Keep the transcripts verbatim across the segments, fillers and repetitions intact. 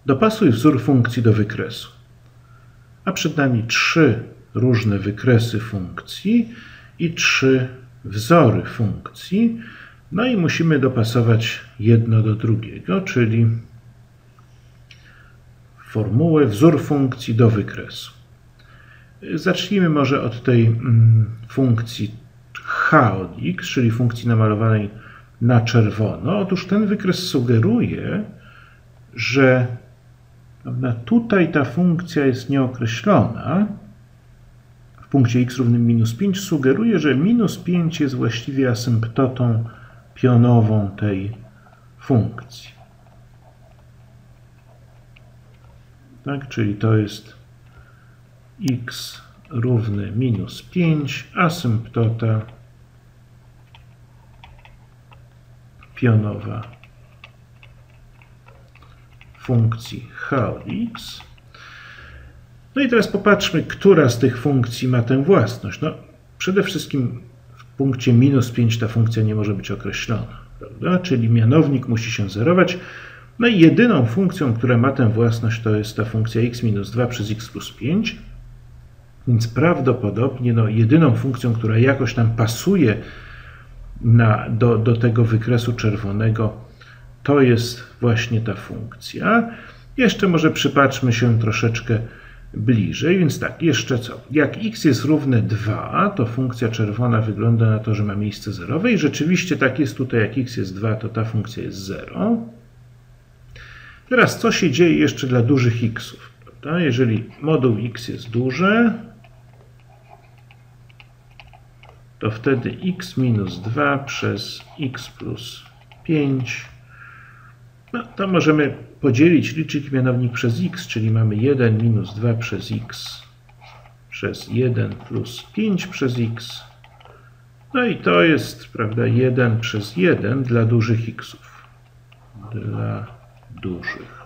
Dopasuj wzór funkcji do wykresu. A przed nami trzy różne wykresy funkcji i trzy wzory funkcji. No i musimy dopasować jedno do drugiego, czyli formułę wzór funkcji do wykresu. Zacznijmy może od tej mm, funkcji h od x, czyli funkcji namalowanej na czerwono. Otóż ten wykres sugeruje, że prawda, tutaj ta funkcja jest nieokreślona. W punkcie x równym minus pięć sugeruje, że minus pięć jest właściwie asymptotą pionową tej funkcji. Tak, czyli to jest x równy minus pięć, asymptota pionowa funkcji h od x. No i teraz popatrzmy, która z tych funkcji ma tę własność. No, przede wszystkim w punkcie minus pięć ta funkcja nie może być określona, prawda? Czyli mianownik musi się zerować. No i jedyną funkcją, która ma tę własność, to jest ta funkcja x minus dwa przez x plus pięć. Więc prawdopodobnie no, jedyną funkcją, która jakoś tam pasuje na, do, do tego wykresu czerwonego, to jest właśnie ta funkcja. Jeszcze może przypatrzmy się troszeczkę bliżej, więc tak, jeszcze co? Jak x jest równe dwa, to funkcja czerwona wygląda na to, że ma miejsce zerowe i rzeczywiście tak jest tutaj, jak x jest dwa, to ta funkcja jest zero. Teraz co się dzieje jeszcze dla dużych x'ów? Prawda? Jeżeli moduł x jest duże, to wtedy x minus dwa przez x plus pięć. No, to możemy podzielić licznik mianownik przez x, czyli mamy jeden minus dwa przez x przez jeden plus pięć przez x. No i to jest, prawda, jeden przez jeden dla dużych x'ów. Dla dużych.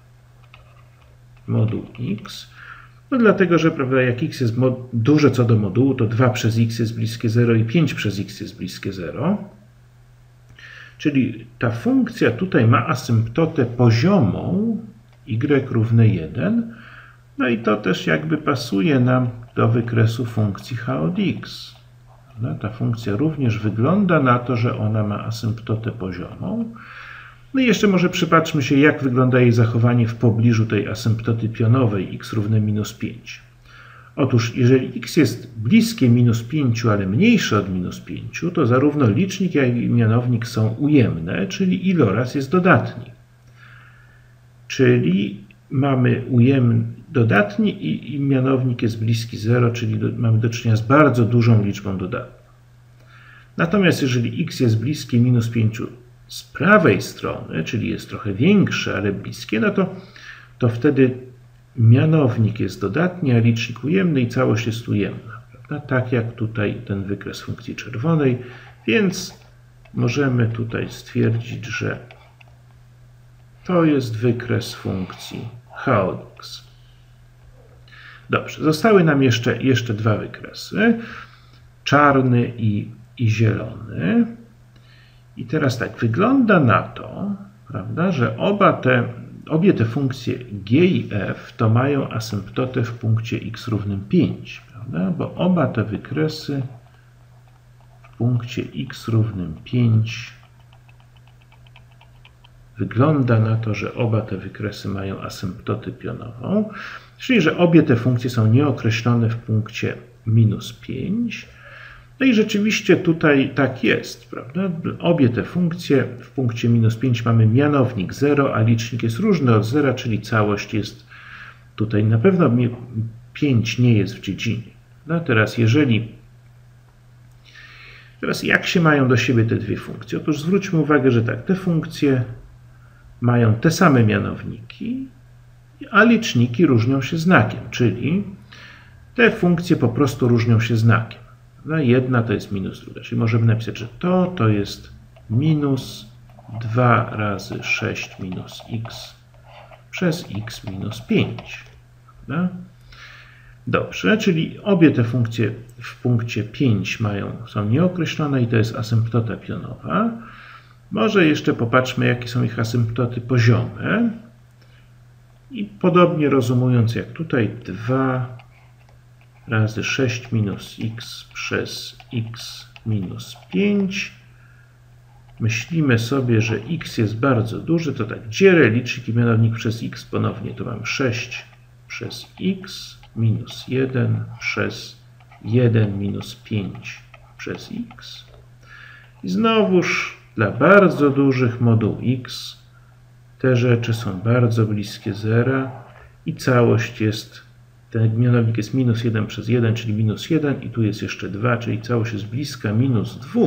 Moduł x. No dlatego, że prawda, jak x jest duże co do modułu, to dwa przez x jest bliskie zero i pięć przez x jest bliskie zero. Czyli ta funkcja tutaj ma asymptotę poziomą y równe jeden. No i to też jakby pasuje nam do wykresu funkcji h od x. No, ta funkcja również wygląda na to, że ona ma asymptotę poziomą. No i jeszcze może przypatrzmy się, jak wygląda jej zachowanie w pobliżu tej asymptoty pionowej x równe minus pięć. Otóż jeżeli x jest bliskie minus pięć, ale mniejsze od minus pięć, to zarówno licznik, jak i mianownik są ujemne, czyli iloraz jest dodatni. Czyli mamy ujemny dodatni i, i mianownik jest bliski zero, czyli do, mamy do czynienia z bardzo dużą liczbą dodatną. Natomiast jeżeli x jest bliskie minus pięć z prawej strony, czyli jest trochę większe, ale bliskie, no to, to wtedy mianownik jest dodatni, a licznik ujemny i całość jest ujemna. Prawda? Tak jak tutaj ten wykres funkcji czerwonej, więc możemy tutaj stwierdzić, że to jest wykres funkcji h od x. Dobrze, zostały nam jeszcze, jeszcze dwa wykresy, czarny i, i zielony. I teraz tak, wygląda na to, prawda, że oba te, obie te funkcje g i f to mają asymptotę w punkcie x równym pięć, prawda? Bo oba te wykresy w punkcie x równym pięć wygląda na to, że oba te wykresy mają asymptotę pionową, czyli że obie te funkcje są nieokreślone w punkcie minus pięć. No i rzeczywiście tutaj tak jest, prawda? Obie te funkcje w punkcie minus pięć mamy mianownik zero, a licznik jest różny od zera, czyli całość jest tutaj na pewno pięć nie jest w dziedzinie. No teraz jeżeli teraz jak się mają do siebie te dwie funkcje? Otóż zwróćmy uwagę, że tak, te funkcje mają te same mianowniki, a liczniki różnią się znakiem, czyli te funkcje po prostu różnią się znakiem. Jedna to jest minus druga, czyli możemy napisać, że to to jest minus dwa razy sześć minus x przez x minus pięć. Prawda? Dobrze, czyli obie te funkcje w punkcie pięć mają, są nieokreślone i to jest asymptota pionowa. Może jeszcze popatrzmy, jakie są ich asymptoty poziome. I podobnie rozumując jak tutaj, dwa razy sześć minus x przez x minus pięć. Myślimy sobie, że x jest bardzo duży, to tak, dzielę licznik i mianownik przez x ponownie, to mam sześć przez x minus jeden przez jeden minus pięć przez x. I znowuż dla bardzo dużych moduł x te rzeczy są bardzo bliskie zera i całość jest, ten mianownik jest minus jeden przez jeden, czyli minus jeden i tu jest jeszcze dwa, czyli całość jest bliska minus dwa.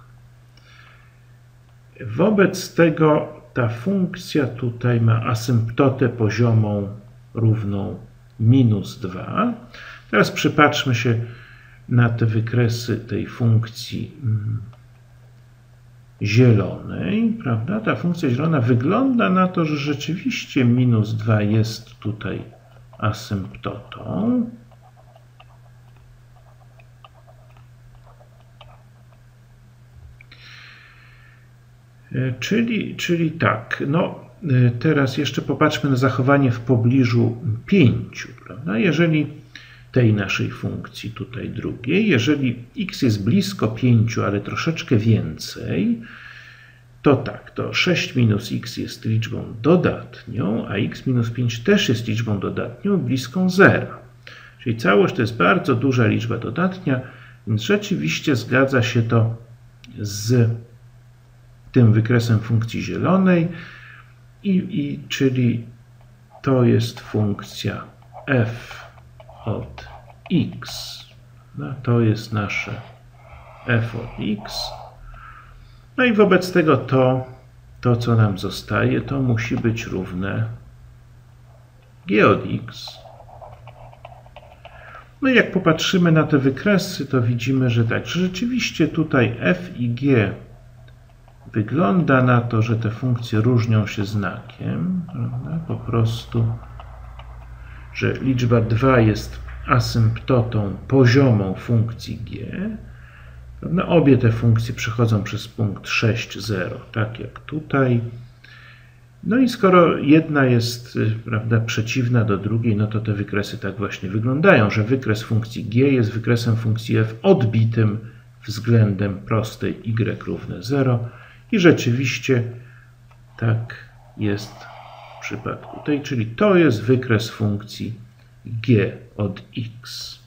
Wobec tego ta funkcja tutaj ma asymptotę poziomą równą minus dwa. Teraz przypatrzmy się na te wykresy tej funkcji zielonej, prawda? Ta funkcja zielona wygląda na to, że rzeczywiście minus dwa jest tutaj asymptotą. Czyli, czyli tak, no teraz jeszcze popatrzmy na zachowanie w pobliżu pięciu, prawda? Jeżeli tej naszej funkcji tutaj drugiej, jeżeli x jest blisko pięciu, ale troszeczkę więcej, to tak, to sześć minus x jest liczbą dodatnią, a x minus pięć też jest liczbą dodatnią bliską zera. Czyli całość to jest bardzo duża liczba dodatnia, więc rzeczywiście zgadza się to z tym wykresem funkcji zielonej, i, i, czyli to jest funkcja f od x. No, to jest nasze f od x. No i wobec tego to, to, co nam zostaje, to musi być równe g od x. No i jak popatrzymy na te wykresy, to widzimy, że tak, że rzeczywiście tutaj f i g wygląda na to, że te funkcje różnią się znakiem, prawda? Po prostu, że liczba dwa jest asymptotą poziomą funkcji g. Prawda? Obie te funkcje przechodzą przez punkt sześć, zero, tak jak tutaj. No i skoro jedna jest, prawda, przeciwna do drugiej, no to te wykresy tak właśnie wyglądają, że wykres funkcji g jest wykresem funkcji f odbitym względem prostej y równe zero. I rzeczywiście tak jest w przypadku tej, czyli to jest wykres funkcji g od x.